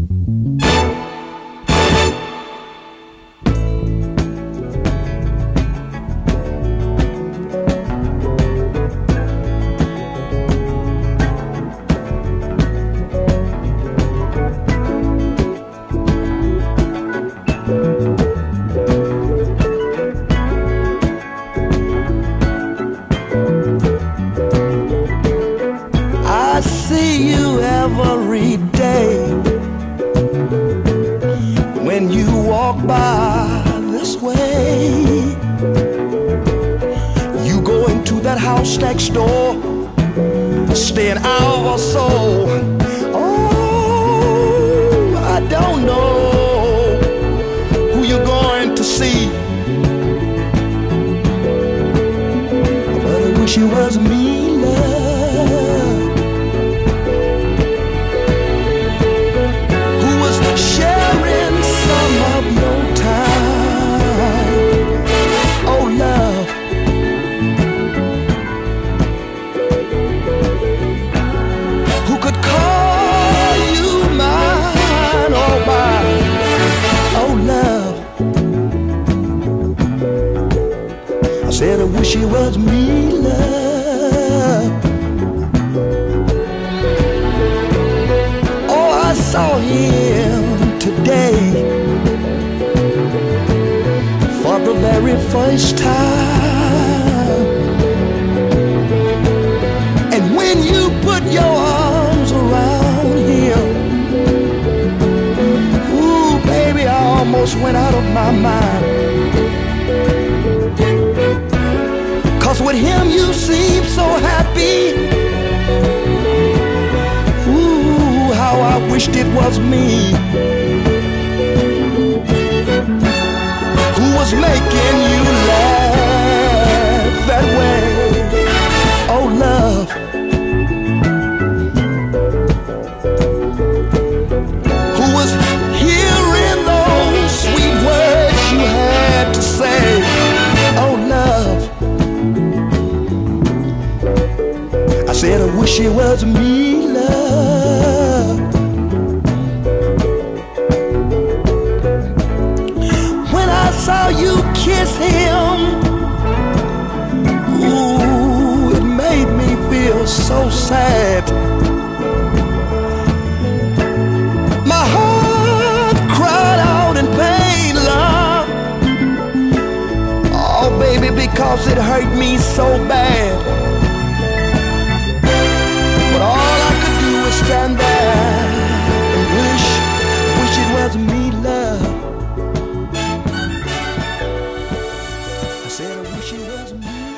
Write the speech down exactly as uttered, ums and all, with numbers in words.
I see you every day when you walk by this way. You go into that house next door, stay an hour or so. Oh, I don't know who you're going to see, but I wish it was me, love. I said I wish it was me, love. Oh, I saw him today for the very first time. And when you put your arms around him, ooh, baby, I almost went out of my mind. Cause with him you seem so happy. Ooh, how I wished it was me who was making you laugh that way. Oh, love, who was hearing those sweet words you had to say. Oh, love, I said I wish it was me, love. When I saw you kiss him, ooh, it made me feel so sad. My heart cried out in pain, love. Oh, baby, because it hurt me so bad. But all I could do was stand there and wish, wish it was me, love. I said I wish it was me.